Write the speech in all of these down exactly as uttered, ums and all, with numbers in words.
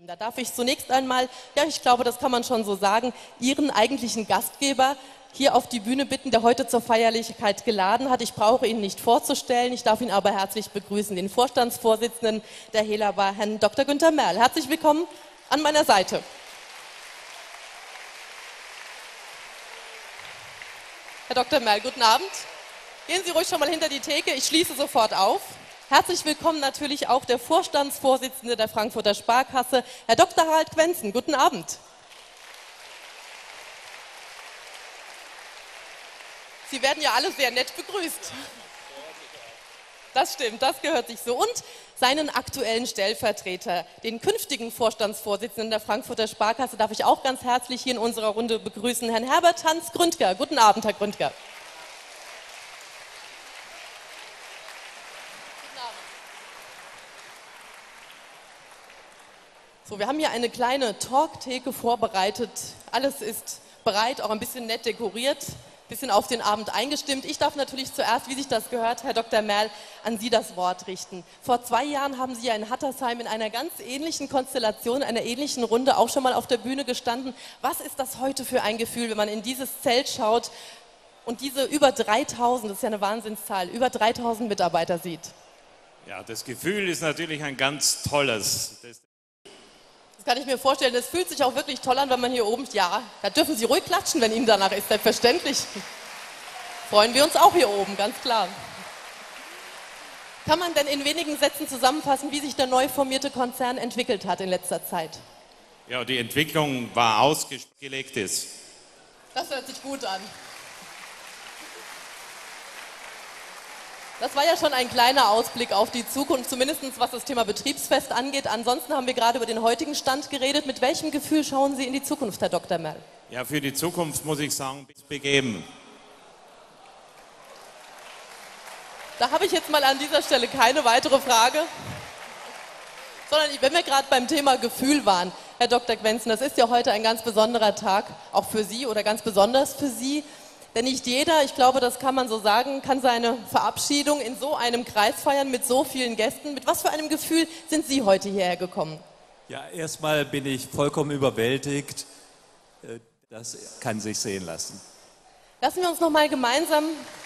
Da darf ich zunächst einmal, ja, ich glaube, das kann man schon so sagen, Ihren eigentlichen Gastgeber hier auf die Bühne bitten, der heute zur Feierlichkeit geladen hat. Ich brauche ihn nicht vorzustellen, ich darf ihn aber herzlich begrüßen, den Vorstandsvorsitzenden der Helaba, Herrn Doktor Günther Merl. Herzlich willkommen an meiner Seite. Herr Doktor Merl, guten Abend. Gehen Sie ruhig schon mal hinter die Theke, ich schließe sofort auf. Herzlich willkommen natürlich auch der Vorstandsvorsitzende der Frankfurter Sparkasse, Herr Doktor Harald Quenzen. Guten Abend. Sie werden ja alle sehr nett begrüßt. Das stimmt, das gehört sich so. Und seinen aktuellen Stellvertreter, den künftigen Vorstandsvorsitzenden der Frankfurter Sparkasse, darf ich auch ganz herzlich hier in unserer Runde begrüßen, Herrn Herbert Hans Gründger. Guten Abend, Herr Gründger. So, wir haben hier eine kleine Talktheke vorbereitet. Alles ist bereit, auch ein bisschen nett dekoriert, ein bisschen auf den Abend eingestimmt. Ich darf natürlich zuerst, wie sich das gehört, Herr Doktor Merl, an Sie das Wort richten. Vor zwei Jahren haben Sie ja in Hattersheim in einer ganz ähnlichen Konstellation, einer ähnlichen Runde auch schon mal auf der Bühne gestanden. Was ist das heute für ein Gefühl, wenn man in dieses Zelt schaut und diese über dreitausend, das ist ja eine Wahnsinnszahl, über dreitausend Mitarbeiter sieht? Ja, das Gefühl ist natürlich ein ganz tolles. Das kann ich mir vorstellen, das fühlt sich auch wirklich toll an, wenn man hier oben, ja, da dürfen Sie ruhig klatschen, wenn Ihnen danach ist, selbstverständlich. Freuen wir uns auch hier oben, ganz klar. Kann man denn in wenigen Sätzen zusammenfassen, wie sich der neu formierte Konzern entwickelt hat in letzter Zeit? Ja, die Entwicklung war ausgelegt ist. Das hört sich gut an. Das war ja schon ein kleiner Ausblick auf die Zukunft, zumindest was das Thema Betriebsfest angeht. Ansonsten haben wir gerade über den heutigen Stand geredet. Mit welchem Gefühl schauen Sie in die Zukunft, Herr Doktor Merl? Ja, für die Zukunft muss ich sagen, begeben. Da habe ich jetzt mal an dieser Stelle keine weitere Frage, sondern wenn wir gerade beim Thema Gefühl waren, Herr Doktor Quenzen, das ist ja heute ein ganz besonderer Tag, auch für Sie oder ganz besonders für Sie. Denn nicht jeder, ich glaube, das kann man so sagen, kann seine Verabschiedung in so einem Kreis feiern mit so vielen Gästen. Mit was für einem Gefühl sind Sie heute hierher gekommen? Ja, erstmal bin ich vollkommen überwältigt. Das kann sich sehen lassen. Lassen wir uns noch mal gemeinsam...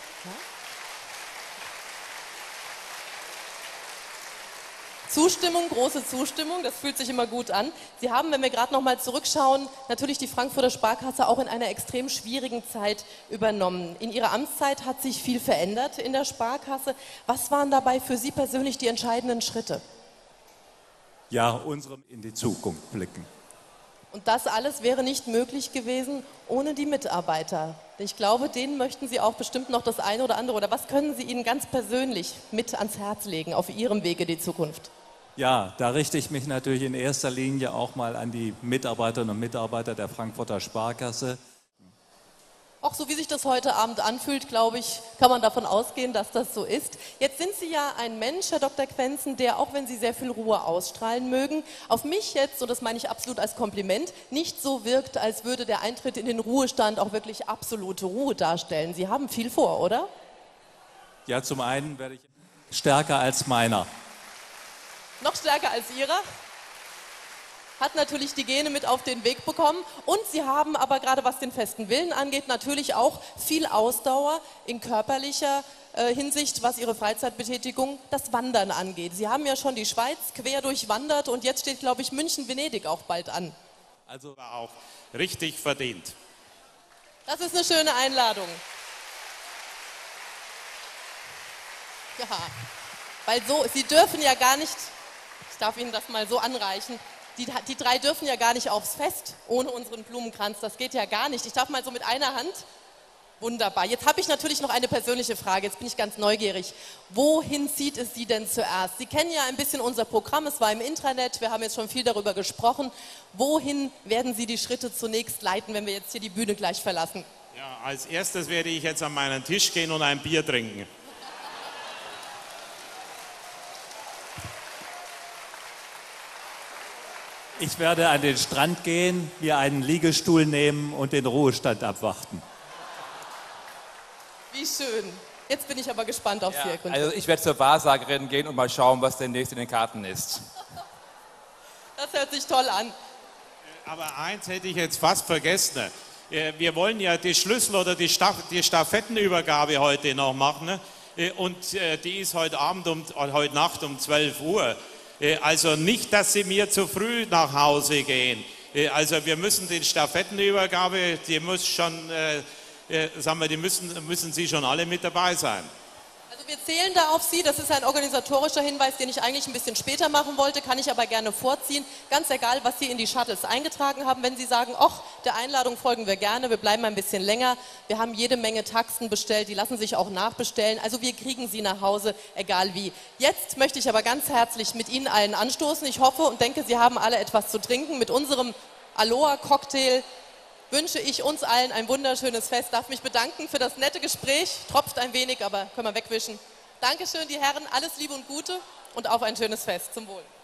Zustimmung, große Zustimmung, das fühlt sich immer gut an. Sie haben, wenn wir gerade noch mal zurückschauen, natürlich die Frankfurter Sparkasse auch in einer extrem schwierigen Zeit übernommen. In Ihrer Amtszeit hat sich viel verändert in der Sparkasse. Was waren dabei für Sie persönlich die entscheidenden Schritte? Ja, unserem in die Zukunft blicken. Und das alles wäre nicht möglich gewesen ohne die Mitarbeiter. Ich glaube, denen möchten Sie auch bestimmt noch das eine oder andere. Oder was können Sie ihnen ganz persönlich mit ans Herz legen auf Ihrem Weg in die Zukunft? Ja, da richte ich mich natürlich in erster Linie auch mal an die Mitarbeiterinnen und Mitarbeiter der Frankfurter Sparkasse. Auch so wie sich das heute Abend anfühlt, glaube ich, kann man davon ausgehen, dass das so ist. Jetzt sind Sie ja ein Mensch, Herr Doktor Quenzen, der, auch wenn Sie sehr viel Ruhe ausstrahlen mögen, auf mich jetzt, und das meine ich absolut als Kompliment, nicht so wirkt, als würde der Eintritt in den Ruhestand auch wirklich absolute Ruhe darstellen. Sie haben viel vor, oder? Ja, zum einen werde ich stärker als meiner. Noch stärker als Ihrer? Hat natürlich die Gene mit auf den Weg bekommen. Und Sie haben aber gerade, was den festen Willen angeht, natürlich auch viel Ausdauer in körperlicher äh, Hinsicht, was Ihre Freizeitbetätigung, das Wandern angeht. Sie haben ja schon die Schweiz quer durchwandert und jetzt steht, glaube ich, München-Venedig auch bald an. Also war auch richtig verdient. Das ist eine schöne Einladung. Ja, weil so, Sie dürfen ja gar nicht, ich darf Ihnen das mal so anreichen, Die, die drei dürfen ja gar nicht aufs Fest ohne unseren Blumenkranz, das geht ja gar nicht. Ich darf mal so mit einer Hand, wunderbar. Jetzt habe ich natürlich noch eine persönliche Frage, jetzt bin ich ganz neugierig. Wohin zieht es Sie denn zuerst? Sie kennen ja ein bisschen unser Programm, es war im Intranet, wir haben jetzt schon viel darüber gesprochen. Wohin werden Sie die Schritte zunächst leiten, wenn wir jetzt hier die Bühne gleich verlassen? Ja, als erstes werde ich jetzt an meinen Tisch gehen und ein Bier trinken. Ich werde an den Strand gehen, mir einen Liegestuhl nehmen und den Ruhestand abwarten. Wie schön. Jetzt bin ich aber gespannt auf ja, Sie, Herr Gründger. Also ich werde zur Wahrsagerin gehen und mal schauen, was demnächst in den Karten ist. Das hört sich toll an. Aber eins hätte ich jetzt fast vergessen. Wir wollen ja die Schlüssel oder die, Staff die Stafettenübergabe heute noch machen. Und die ist heute Abend, um, heute Nacht um zwölf Uhr. Also nicht, dass Sie mir zu früh nach Hause gehen. Also wir müssen die Stafettenübergabe, die muss schon, äh, sagen wir, die müssen, müssen Sie schon alle mit dabei sein. Also wir zählen da auf Sie, das ist ein organisatorischer Hinweis, den ich eigentlich ein bisschen später machen wollte, kann ich aber gerne vorziehen. Ganz egal, was Sie in die Shuttles eingetragen haben, wenn Sie sagen, ach, der Einladung folgen wir gerne, wir bleiben ein bisschen länger. Wir haben jede Menge Taxen bestellt, die lassen sich auch nachbestellen. Also wir kriegen Sie nach Hause, egal wie. Jetzt möchte ich aber ganz herzlich mit Ihnen allen anstoßen. Ich hoffe und denke, Sie haben alle etwas zu trinken. Mit unserem Aloha-Cocktail wünsche ich uns allen ein wunderschönes Fest. Darf mich bedanken für das nette Gespräch. Tropft ein wenig, aber können wir wegwischen. Dankeschön, die Herren. Alles Liebe und Gute und auf ein schönes Fest. Zum Wohl.